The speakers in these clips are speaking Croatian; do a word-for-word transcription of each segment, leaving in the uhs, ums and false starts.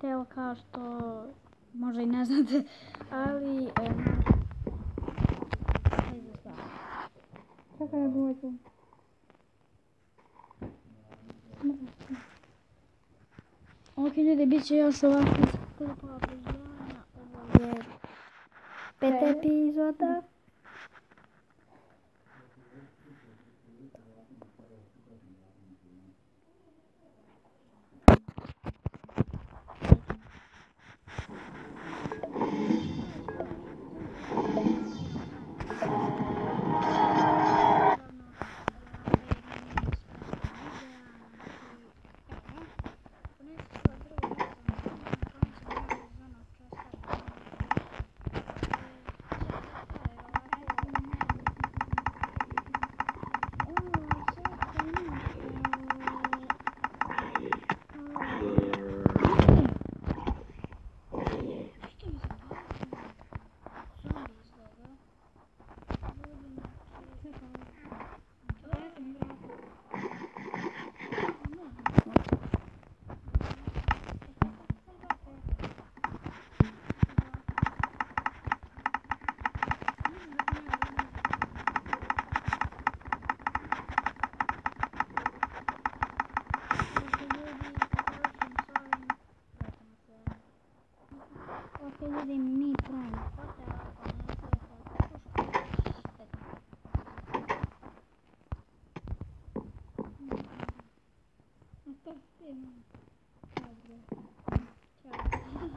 motel, kao što možda i ne znate, ali... Čekaj da dođem. Ok ljudi, bit će još ovako klipova prezivljavanja. Ovo je peta epizoda. Ljudi, mi pravimo hotel, ako ne sve kao puška. To fino. Dobro. Ćao.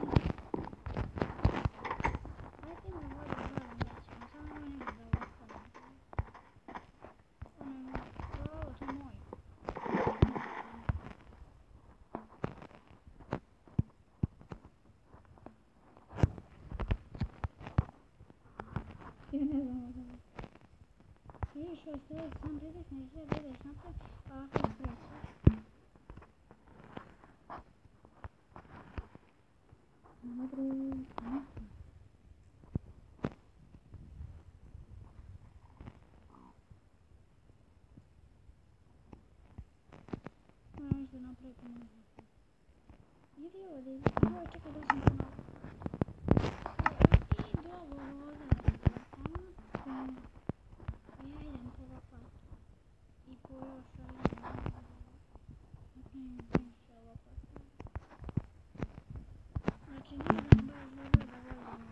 Ajde mi volim gledam da ćemo, samo ovo ne da ostavim. Ono, ovo, to je moj. Ja ne znam ovo. Vidiš što je sve, sam vidiš, ne sve vidiš napred, a ovako srećaš. Dobro, ne. Moram se napraviti muziku. Idi ovdje, idi ovdje, čekaj da sam ponovno. Idi ovo ovdje. Ja idem po lopat. I po još ovdje. Ne idem se lopat. Znači nije da baš dobro da volimo.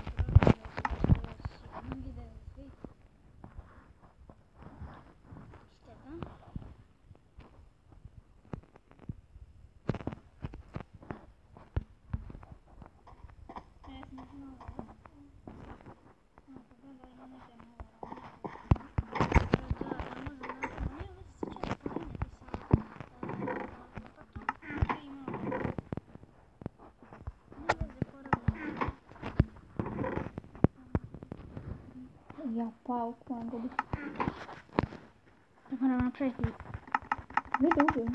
Mnogi da je svi. Šteta. Ja sam znala. No, pogledaj, ja ne idem ovo. Ja palku vam gubi. Da moram napraviti. Vidi uvijek.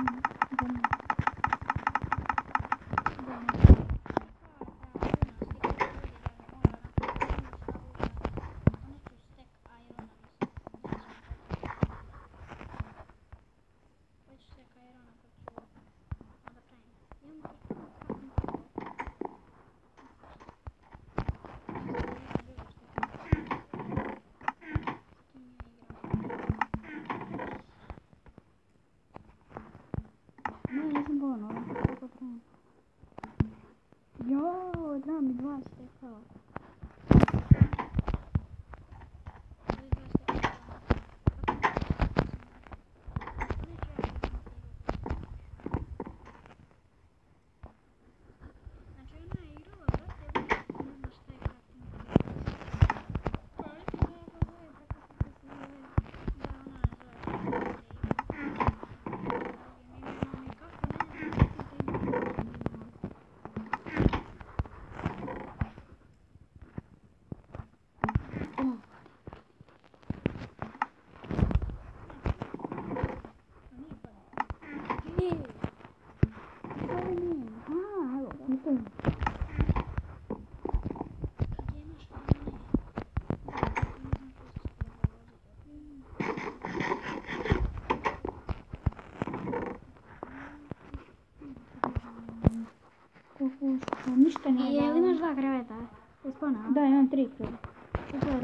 Jo, da mi dva stekao. dva kreveta? Je spona? Da, imam tri kreveta. Super.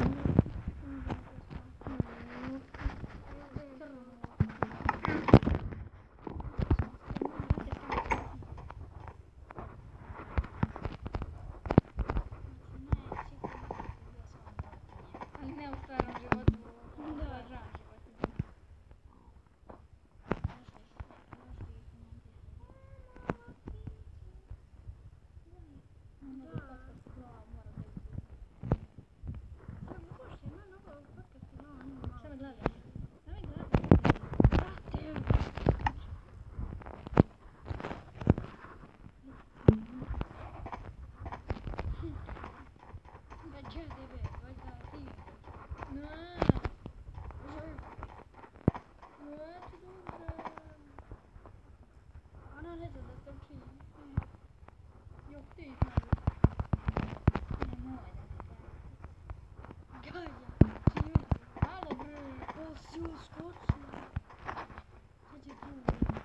Ali ne u stvarnom životu, u lažnom životu. Šta me gledaš? Šta me gledaš? Da će tebe, valjda ti. Ne. Ne, ti dobro. Ona ne zna da trči. Jok, ti znaš. Nemoj da me gađaš. Gađa. Čime? Alo bre. O, si uskočio. Sad će tu bre.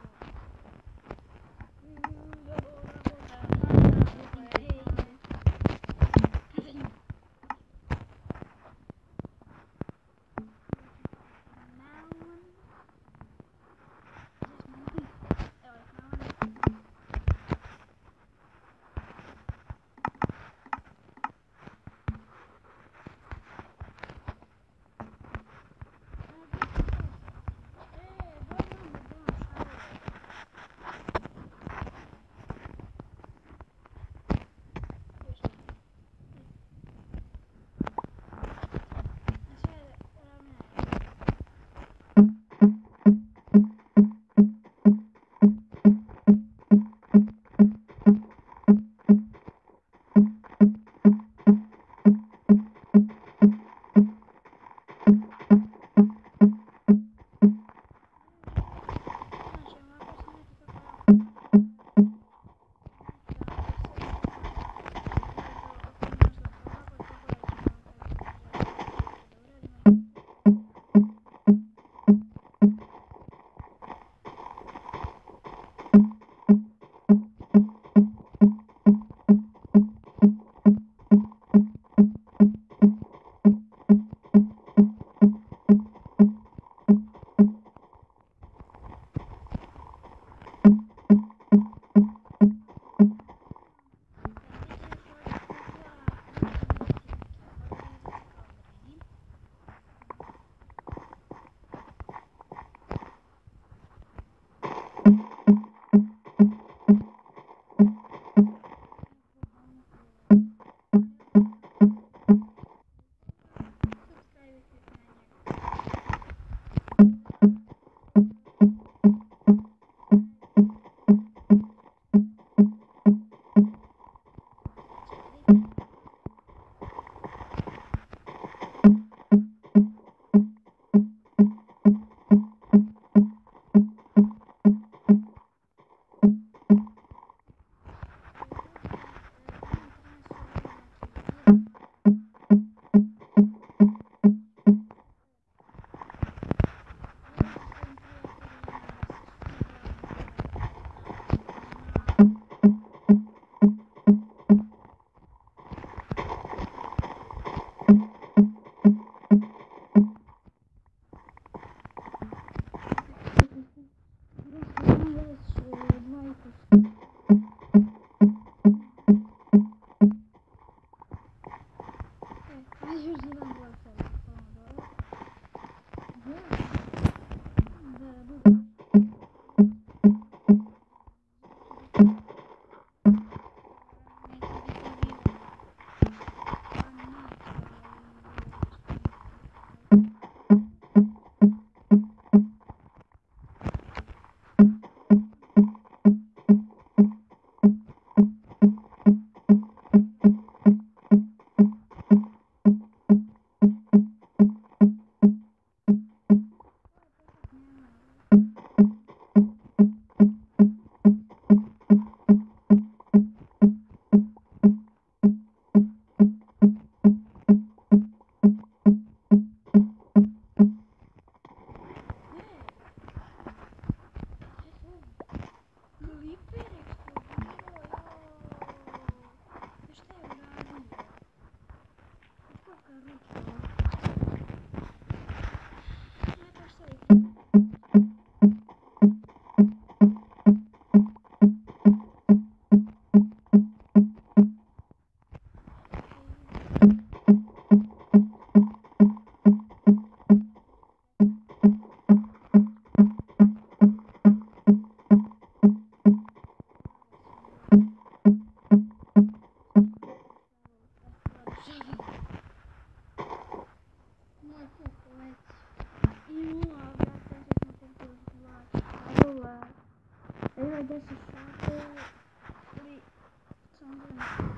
Evo je deset sati. Ali samo gledam.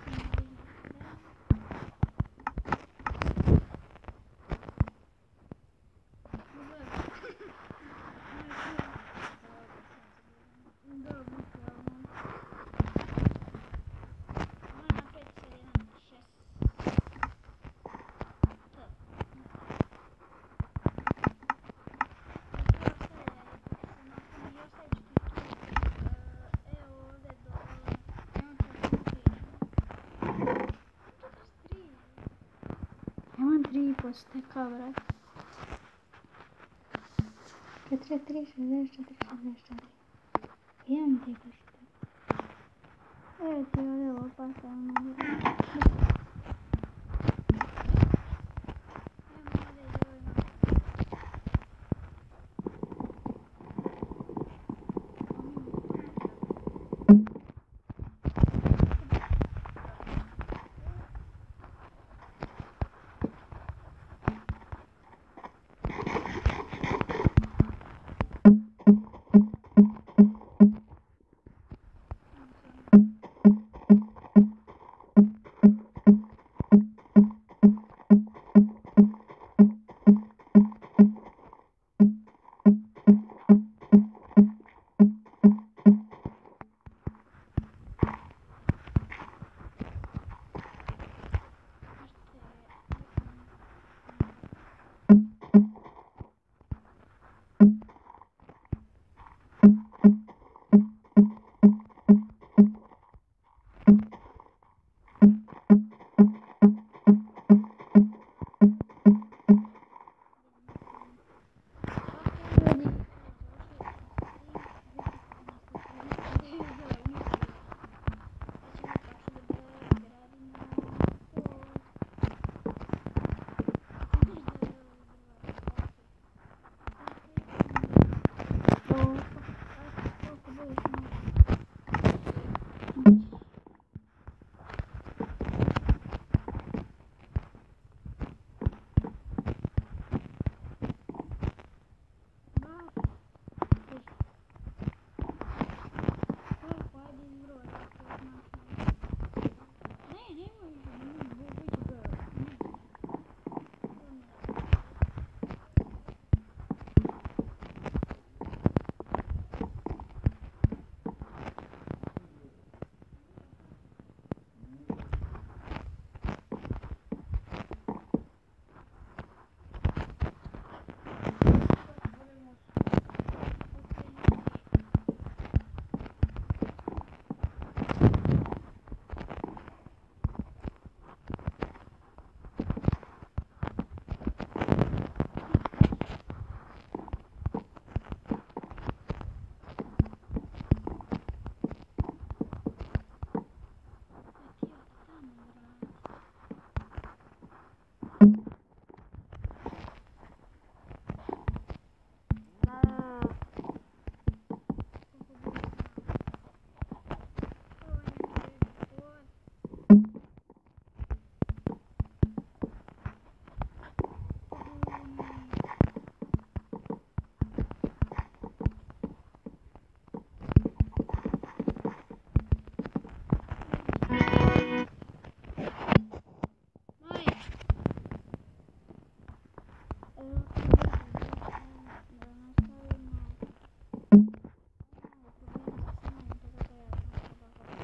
Imam tri i po steka, brat. četrdeset tri, šezdeset četiri, šezdeset četiri. Imam ti po steka. Evo ti ovdje lopata, ono gledam.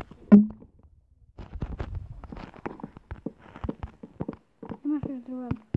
Imaš još druga.